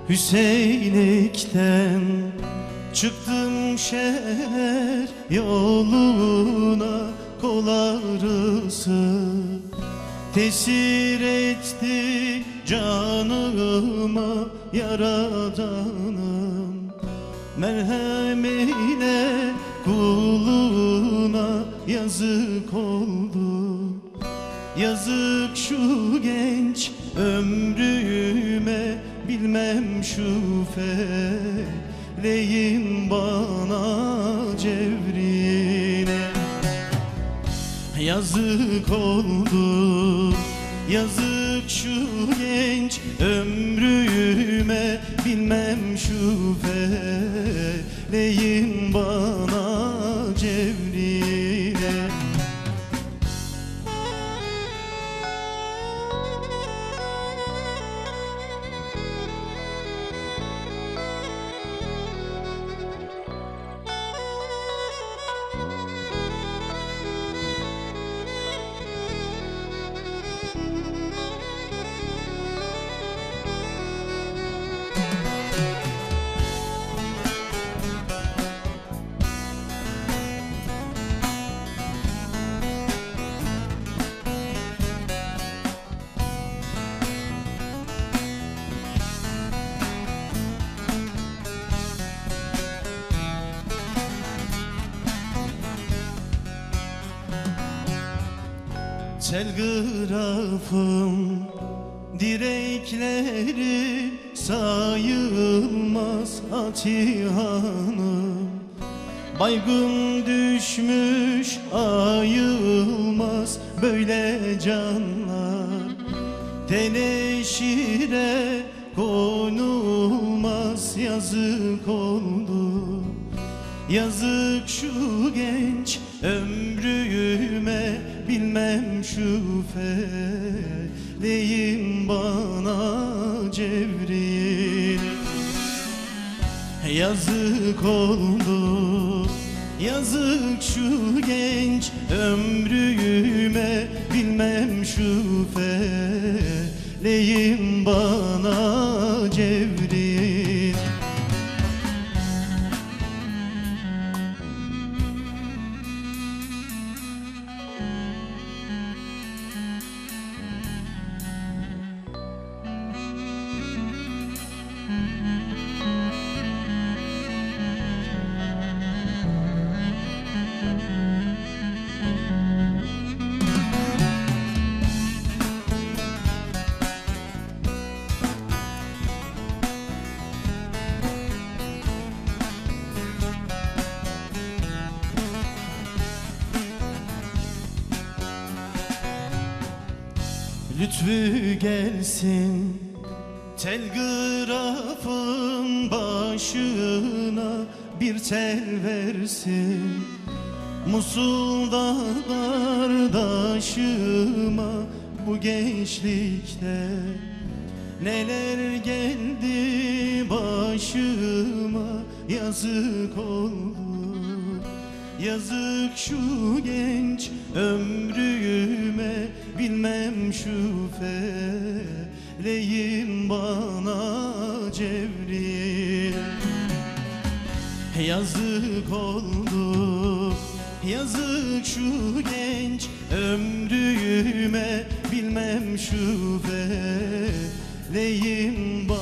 Hüseyinlikten çıktım şehir yoluna, kol ağrısı tesir etti canıma, Yaradanım merhem eyle kuluna. Yazık oldu, yazık şu genç ömrüme, bilmem şu feleğin bana cevrine. Yazık oldu, yazık şu genç ömrüme, bilmem şu feleğin bana cevrine. Telgrafım direkleri sayılmaz Atihanım, baygın düşmüş ayılmaz böyle canlar. Teneşire konulmaz, yazık oldu, yazık şu genç ömrüme, bilmem şu feleğin bana cevrine. Yazık oldu, yazık şu genç ömrüme, bilmem şu feleğin bana cevrine. Lütfü gelsin telgrafın başına, bir tel versin Musul'da kardeşıma. Bu gençlikte neler geldi başıma, yazık oldu, yazık şu genç ömrüme, bilmem şu feleğin bana cevrine. Yazık oldu, yazık şu genç ömrüme, bilmem şu feleğin bana